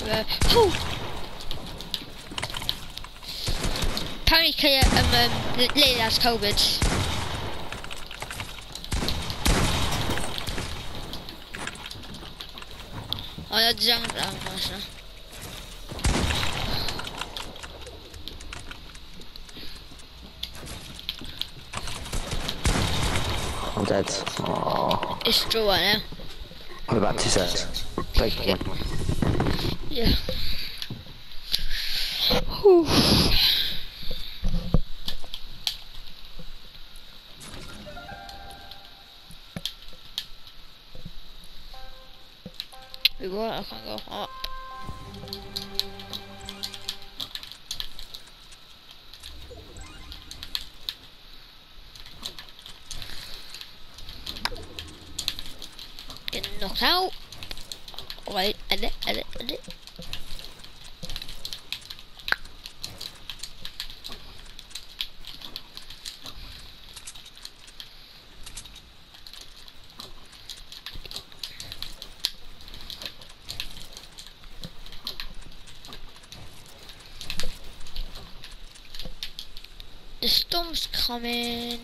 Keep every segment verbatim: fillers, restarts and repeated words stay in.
Uh, oh! Apparently, clear, um, um, the lady has COVID. Oh, that's young, oh, gosh. I'm dead. Oh. It's draw right now. I'm about two seconds. Take Yeah. one. Yeah. Whew. Wait, what? I can't go up. Getting knocked out. Wait, edit, edit, edit. The storm's coming.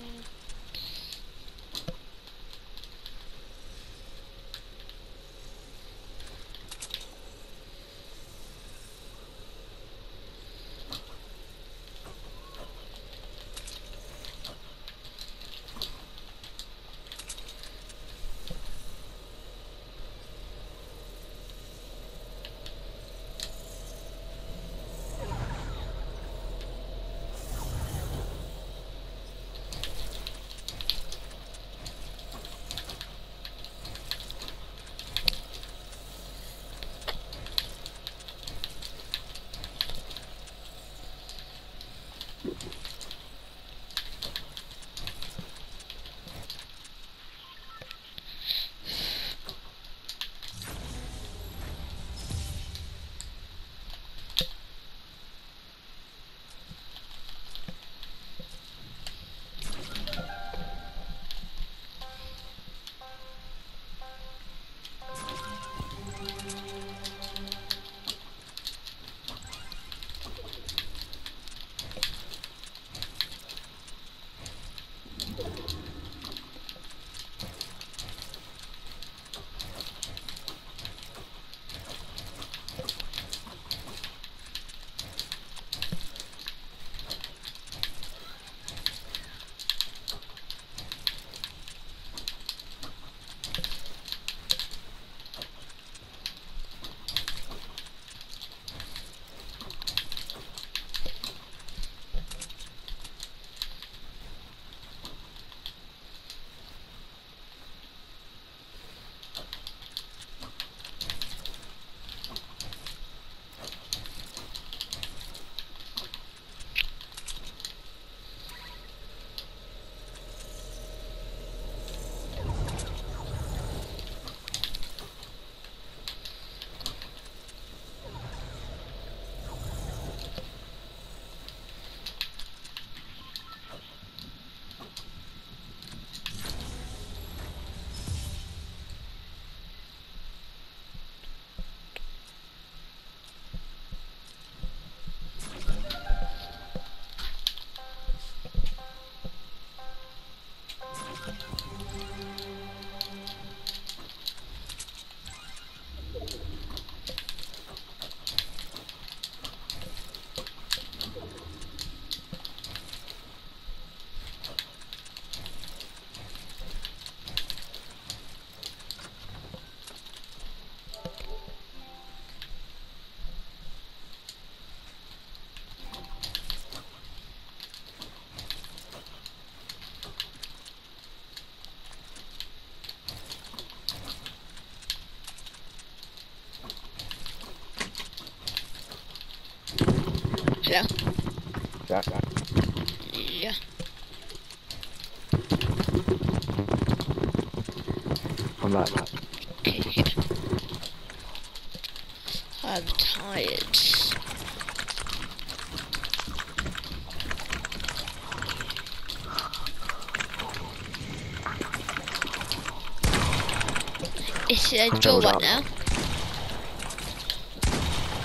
Yeah. Jack, Jack. Yeah. I'm back. Okay, yeah. I'm tired. It's a draw one now.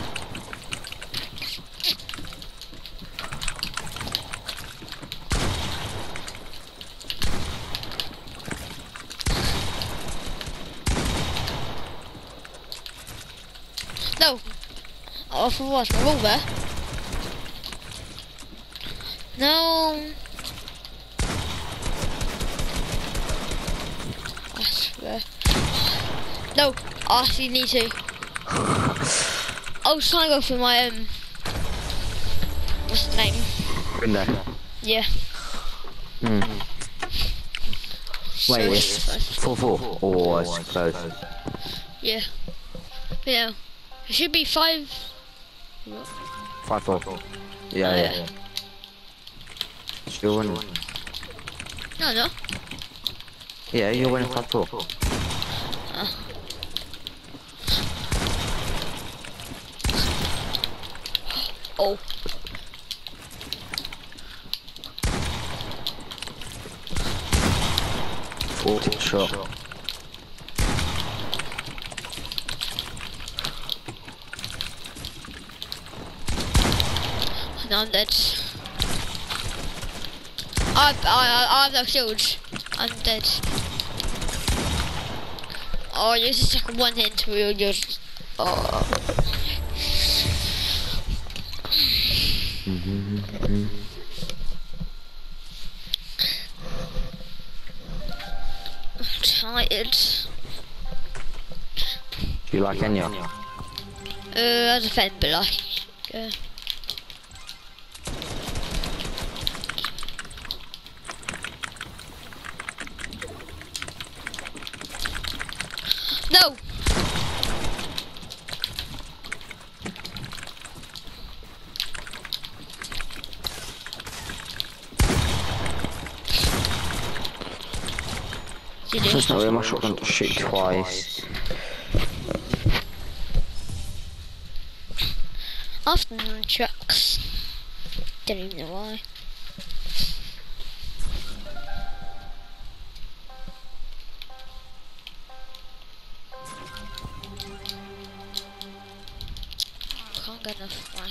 No. Oh, for what? Revolver? No. I swear. No. I actually need to. I was trying to go for my um. What's the name? Window. Yeah. Hmm. So Wait, it's close. four four. Oh, it's close. Yeah. You know, it should be five. Five four. Yeah, Oh, yeah. yeah. Still winning. No, no. Yeah, you're winning five four. Uh. Oh. Forty shot. No, I'm dead. I, I, I have no shields. I'm dead. Oh, you're just like one hit to you just. Oh. I'm tired. Do you like Enya? Uh, as a fan, but like. Yeah. No! You do? There's no way my shotgun to shoot twice. Afternoon trucks. Don't even know why. Can't get enough. Why?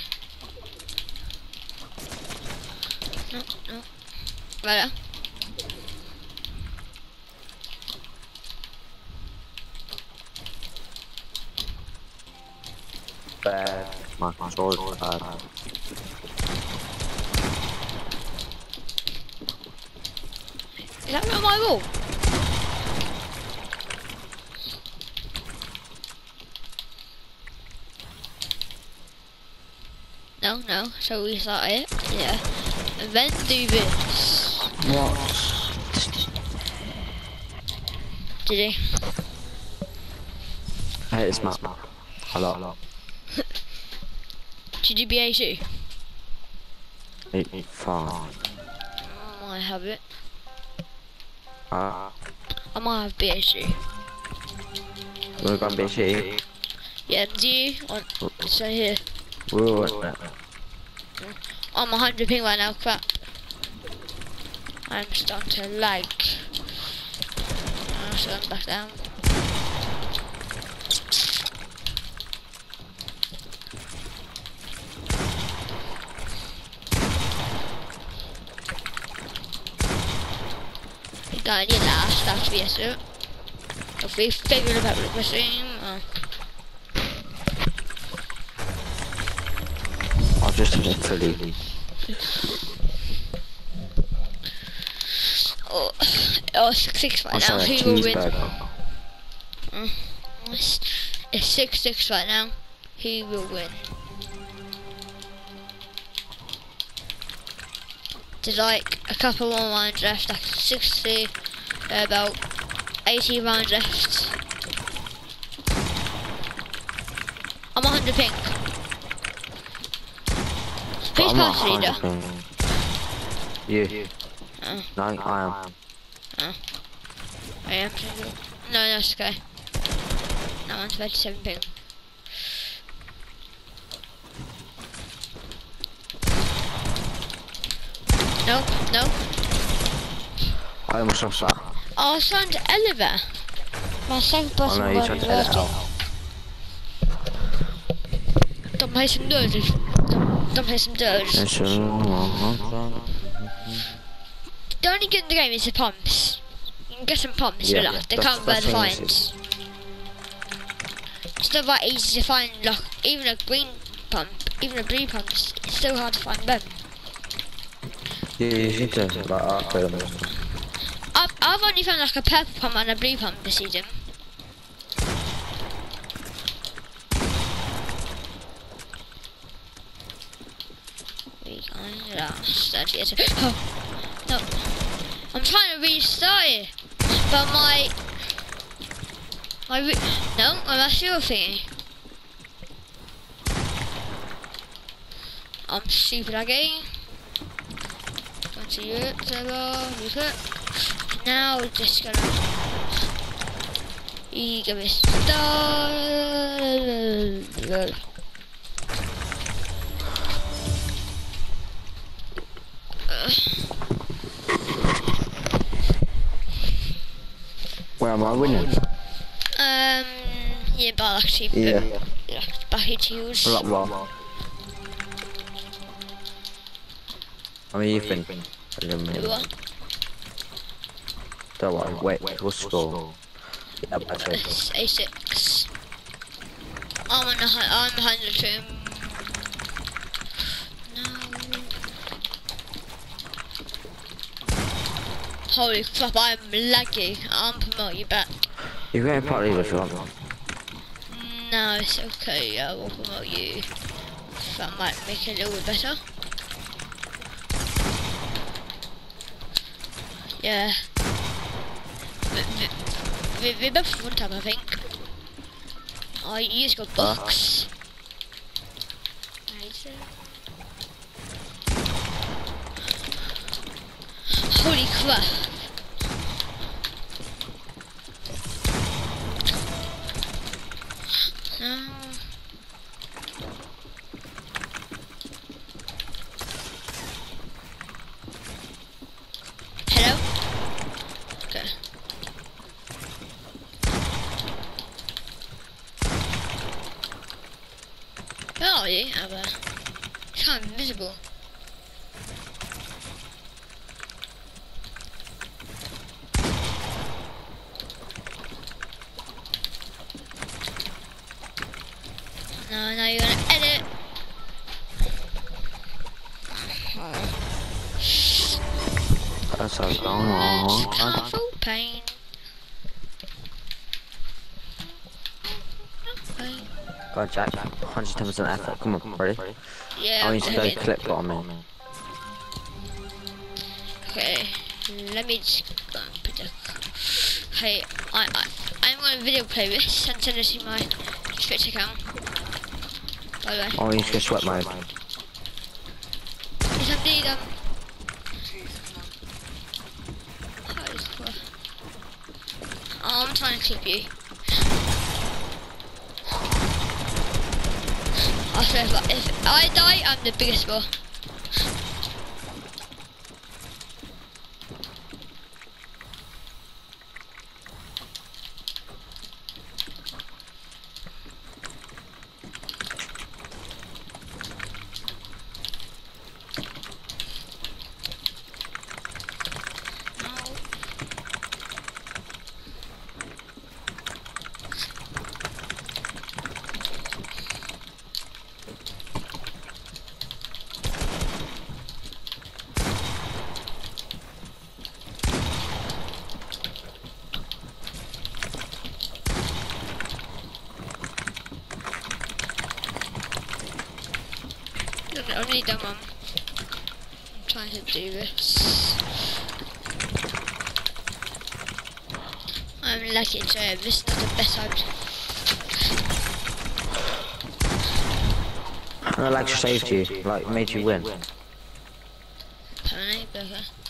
No, no. Right. Bad. My control's bad. Is that not my wall? No, no. So we start it. Yeah. And then do this. What? Did he? I hate this map. A lot, a lot. Did you B A two? Eight, five. I have it. Ah. I might have B A two. We're gonna be shit. Yeah, do you? On, so here. We're I'm one hundred ping right now, crap. I'm starting to lag. I'm just going back down. We got any last stuff to yes, it. If we figured out the machine, uh, I'll just literally. oh, oh, six six right now. Who will win? Mm, it's, it's six six right now. Who will win? There's like a couple more rounds left, like sixty, uh, about eighty rounds left. I'm one hundred ping. Who's pass leader? You. Oh. No, I am. Oh. I am. No, no, it's okay. No, I'm thirty-seven ping. No, no. I almost lost that. Oh, I was trying to elevate. My second Oh person no, you was tried to edit working. out. Don't play some dirges. Don't, don't play some dirges. The only good in the game is the pumps. You can get some pumps, Yeah, but like, they that's- can't bear that's the the thing, fines. still quite easy to find, like, even a green pump, even a blue pump, it's it's still hard to find them. Yeah, you need to like upgrade them. I've, I've only found like a purple pump and a blue pump this season. We can last thirty years. Oh, no. I'm trying to restart it, but my... my re no, I'm actually thingy. I'm super laggy. twenty Europe, server, reset. Now we're just gonna you give it start. Where am I winning? Um, yeah, but actually, Yeah. um, yeah, back into use. Well, well. I mean, you think? What? Don't worry, wait, what's the score? Yeah, that's it. It's A six. I'm on the hu- I'm behind the two. No. Holy crap! I'm laggy. I'm promote you back. You can get partly if you want. No, it's okay. I will promote you. That might make it a little bit better. Yeah. We, we, we both one time, I think. Oh, you just got books. Right. Holy crap. No. Hello? Okay. Where are you, Abba? It's kind of invisible. No, now you're gonna edit. That's a long, long, long time. Powerful pain. God, Jack, one hundred ten percent effort. Come on, ready? Yeah. I need to go okay. clip what I mean. Okay, let me just go and put it. Hey, I, I, I'm gonna video play this and send it to my Twitch account. By the way. Oh, I need to go sweat mode. Is somebody um? Holy crap. Oh, I'm trying to clip you. I swear, if I, if I die, I'm the biggest one. I'm really dumb, I'm trying to do this. I'm lucky, so this is not the best option. I like saved you, like made you win. Permanently, but okay.